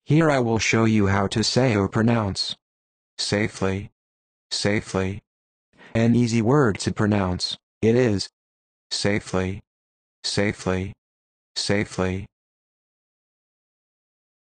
Here I will show you how to say or pronounce safely, safely. An easy word to pronounce, it is safely, safely, safely.